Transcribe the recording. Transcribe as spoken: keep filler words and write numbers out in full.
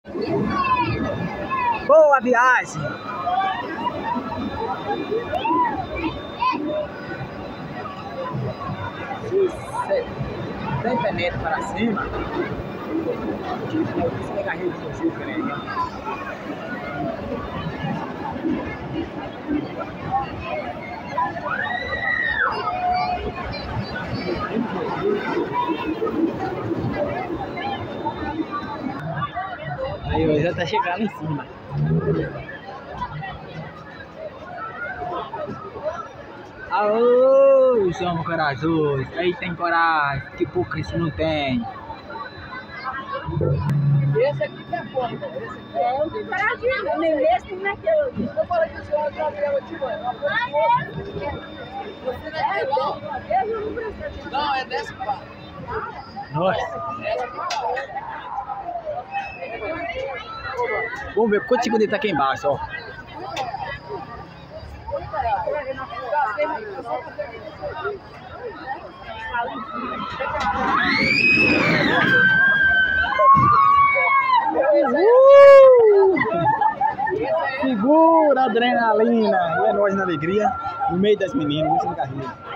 Boa viagem! trinta metros para cima, você pega a rede do Chico, né? Aí, já tá chegando em cima. Aô, somos corajosos. Aí tem coragem, que pouco isso não tem. Esse aqui que é foda. Esse aqui é um paradinho, nem nesse nem naquele. Eu falei que o senhor não abriu, te mano. Você não é não. Não, é dessa parte. Nossa. Vamos ver quanto segundo ele tá aqui embaixo, ó. Uh! Segura a adrenalina. E é nós na alegria, no meio das meninas, no carrinho.